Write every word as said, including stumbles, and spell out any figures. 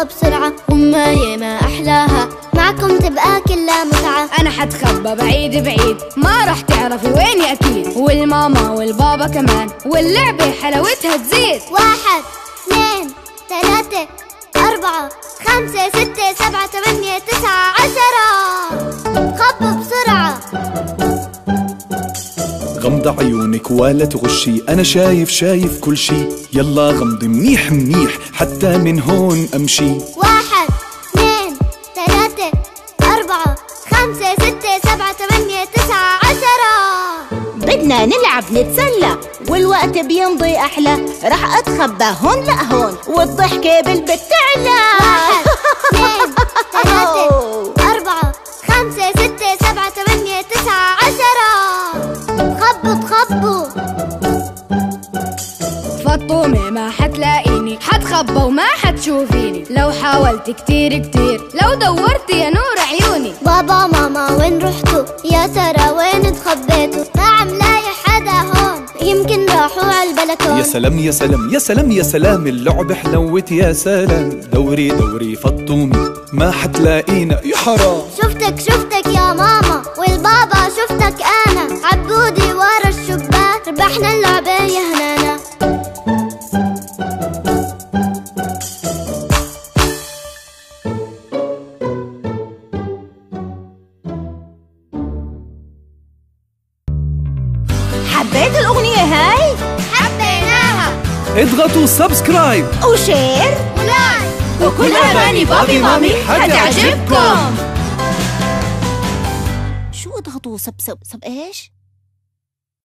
بسرعة، وما ما أحلاها معكم تبقى كلها متعة. أنا حتخبى بعيد بعيد ما راح تعرفي ويني أكيد، والماما والبابا كمان، واللعبة حلاوتها تزيد. واحد اثنين ثلاثة أربعة خمسة ستة سبعة ثمانية تسعة عشرة. خبوا بسرعة. غمض عيونك ولا تغشي، أنا شايف شايف كل شي، يلا غمضي منيح منيح حتى من هون أمشي. واحد اثنين ثلاثة أربعة خمسة ستة سبعة ثمانية تسعة عشرة. بدنا نلعب نتسلى والوقت بيمضي أحلى، رح أتخبى هون لهون والضحكة بالبيت تعلى. واحد اثنين ثلاثة أربعة خمسة ستة سبعة ثمانية تسعة عشرة. خبوا تخبوا. فطومة ما حتلاقيني، حتخبى وما حتشوفيني، لو حاولت كتير كتير، لو دورت يا نور عيوني. بابا ماما وين رحتوا؟ يا ترى وين تخبيتوا؟ ما عم لاقي حدا هون، يمكن راحوا على البلكون. يا سلام يا سلام يا سلام يا سلام، اللعبة حلوت يا سلام، دوري دوري فطومي ما حتلاقينا يا حرام. شفتك شفتك يا ماما والبابا، شفتك أنا عبودي ورا الشباك، ربحنا اللعبة يا هنانا. حبيت الأغنية هاي؟ حبيناها. اضغطوا سبسكرايب وشير ولايك، وكل أغاني بابي مامي حتعجبكم. شو اضغطوا سب سب سب ايش؟